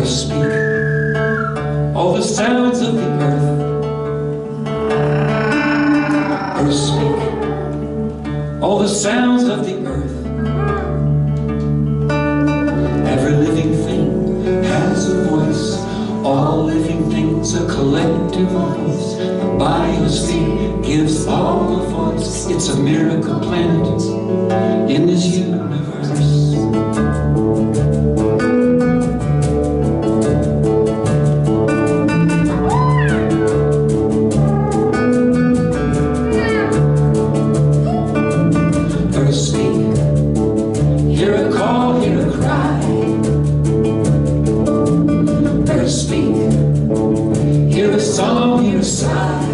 Earth speak, all the sounds of the earth. Earth speak, all the sounds of the earth. Every living thing has a voice. All living things a collective voice. The biosphere gives all a voice. It's a miracle planet in this universe. Earth speak, hear a call, hear a cry. Earth speak, hear a song, hear a sigh.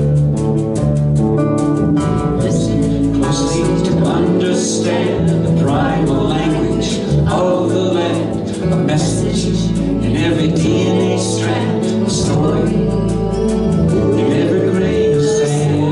Listen closely to understand the primal language of the land. A message in every DNA strand, a story in every grain of sand.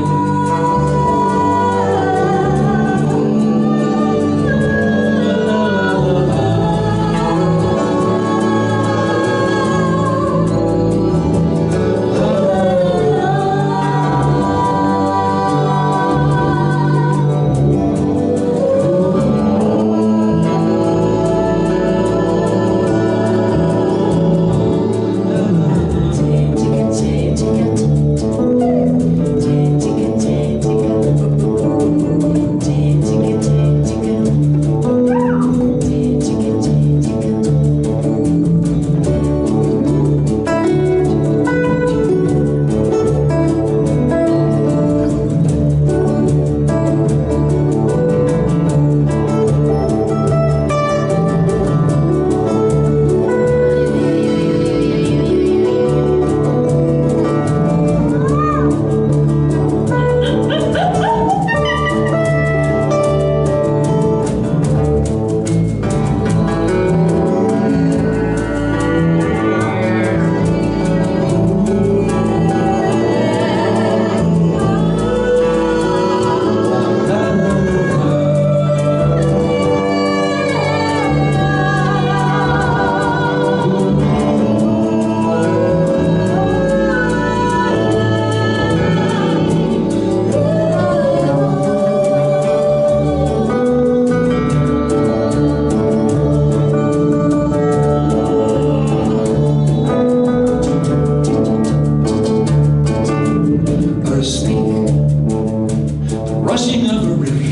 Rushing of a river.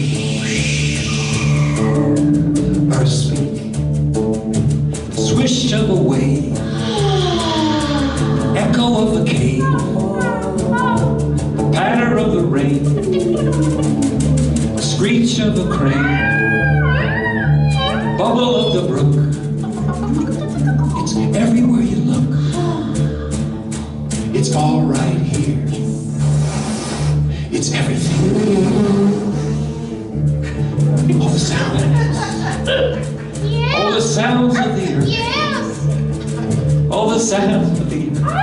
Earth speak, swish of a wave, echo of a cave, the patter of the rain, the screech of a crane, bubble of the brook. It's everywhere you look. It's all right here. It's everything. All the sounds. All the sounds of the earth. Yes. All the sounds of the earth.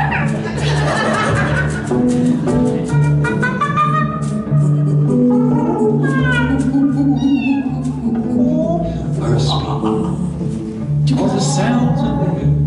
Earth speak. All the sounds of the earth.